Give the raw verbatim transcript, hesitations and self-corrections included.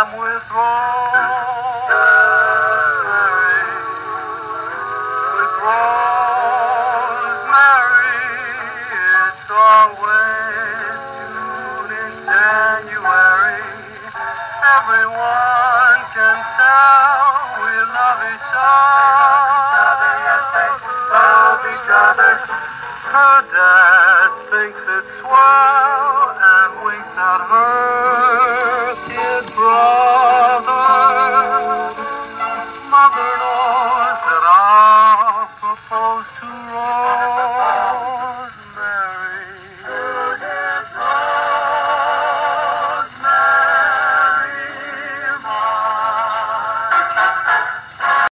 with rosemary, with rosemary. It's always June in January. Everyone can tell we love each other. Yes, they love each other. Her dad thinks it's swell.